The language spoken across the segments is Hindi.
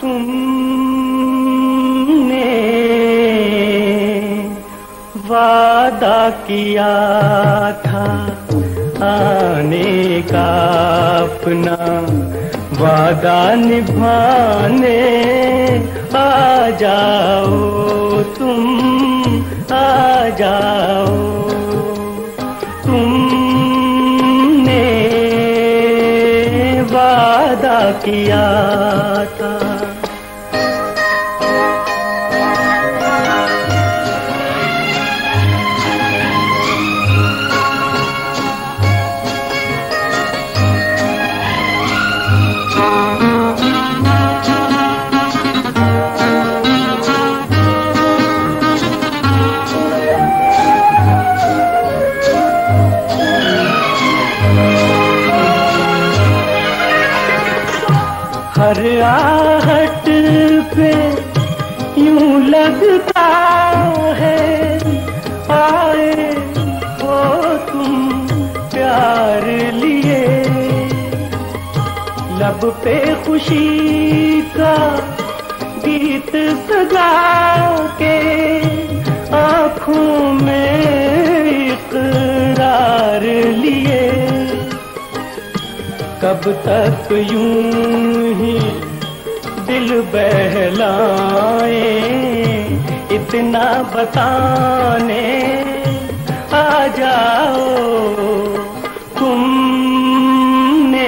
तुमने वादा किया था आने का, अपना वादा निभाने आ जाओ तुम, आ जाओ। तुमने वादा किया था। हर आहट पे यूं लगता है आए हो तुम प्यार लिए। लब पे खुशी का गीत सजा के आँखों में इकरार लिए। कब तक यूं ही दिल बहलाए, इतना बताने आ जाओ। तुमने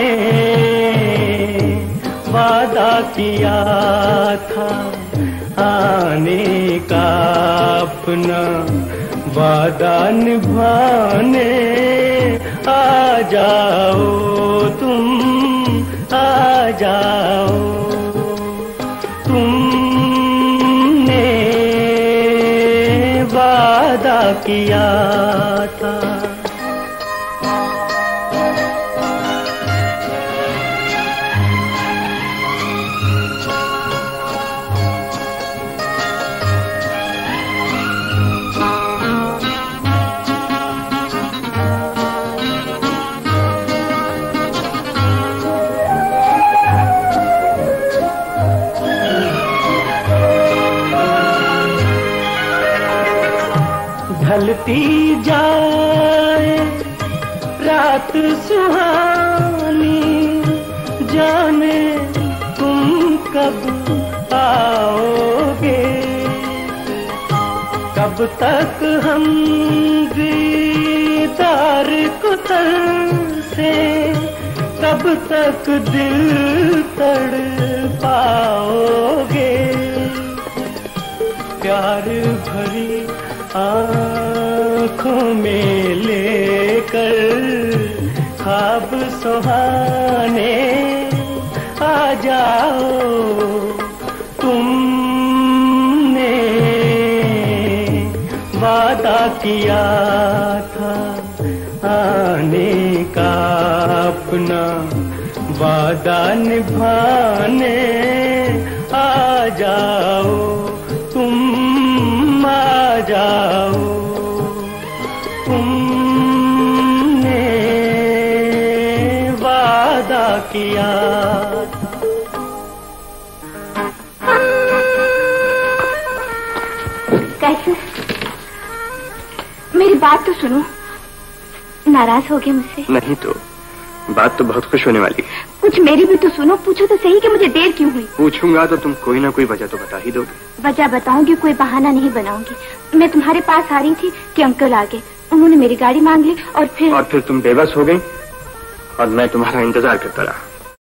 वादा किया था आने का, अपना वादा निभाने आ जाओ तुम, आ जाओ। तुमने वादा किया था। ढलती जाए रात सुहानी, जाने तुम कब आओगे। कब तक हम दीदार को तरसे, कब तक दिल तड़पाओगे। प्यार भरी आँखों में लेकर ख्वाब सुहाने आ जाओ। तुमने वादा किया था आने का, अपना वादा निभाने आ जाओ तुम, आ जाओ। तुमने वादा किया। कैसे? मेरी बात तो सुनो। नाराज हो गए मुझसे? नहीं तो बात तो बहुत खुश होने वाली है। कुछ मेरी भी तो सुनो। पूछो तो सही कि मुझे देर क्यों हुई। पूछूंगा तो तुम कोई ना कोई वजह तो बता ही दोगे। वजह बताऊंगी, कोई बहाना नहीं बनाऊंगी। मैं तुम्हारे पास आ रही थी कि अंकल आ गए। उन्होंने मेरी गाड़ी मांग ली और फिर तुम बेबस हो गई और मैं तुम्हारा इंतजार करता रहा।